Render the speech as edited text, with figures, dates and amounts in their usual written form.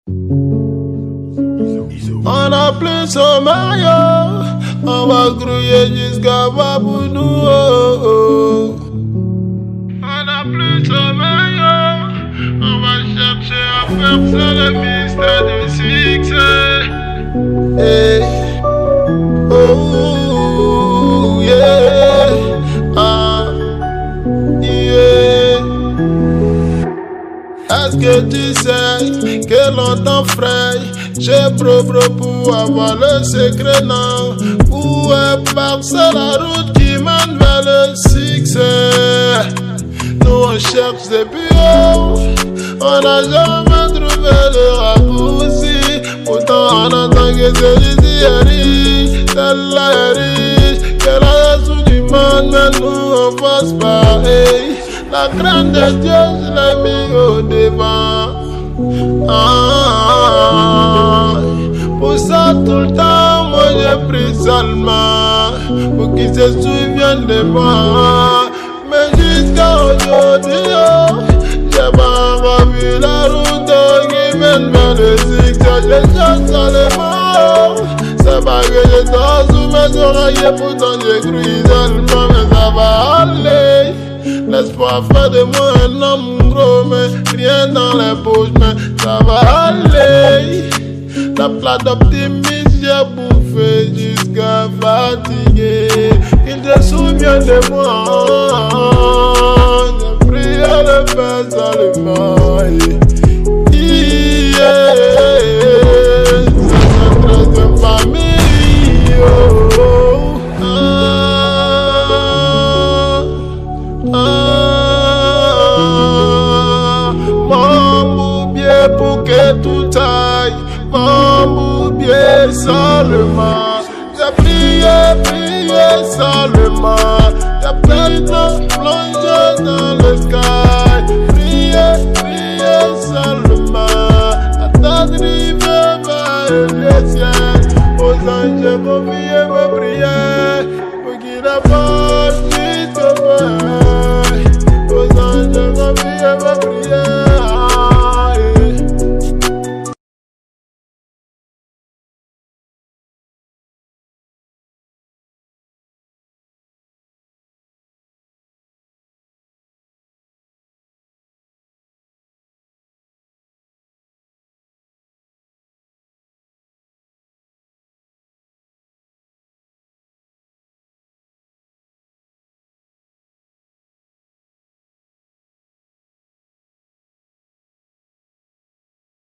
On a plus sommeil, on va grouiller jusqu'à Babounou. On a plus sommeil, on va chercher à percer le mystère du succès. Hey. Oh yeah, ah yeah. Est-ce que tu sais que l'on t'enfraye? J'ai pro pour avoir le secret, non. Où est passée la route qui mène vers le succès? Nous on cherche des bureaux, on n'a jamais trouvé le raccourci. Pourtant on entend que celui-ci est riche, celle-là est riche, que la sous du monde, mais nous on passe pas. Hey. La grande de Dieu, je l'ai mis au devant. Pour ça tout le temps, moi j'ai pris seulement pour qu'ils se souviennent de moi. Mais jusqu'à aujourd'hui, j'ai pas revu la route qui mène vers le succès. Je cherche seulement. C'est pas que je dors sous mes oreilles, pourtant j'ai cru seulement, mais ça va aller. L'espoir fait de moi un homme gros, mais rien dans les poches, mais ça va aller. La plate d'optimisme, j'ai bouffé jusqu'à fatigué. Il se souvient de moi, j'ai prié le Père seulement. C'est notre de famille. Pour que tout aille, mon boubier seulement. J'ai prié seulement. J'ai peut-être plongé dans le sky. Prié seulement.